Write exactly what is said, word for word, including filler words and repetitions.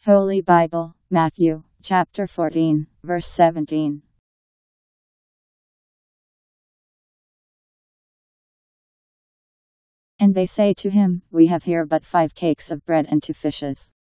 Holy Bible, Matthew, chapter fourteen, verse seventeen. And they say to him, We have here but five cakes of bread and two fishes.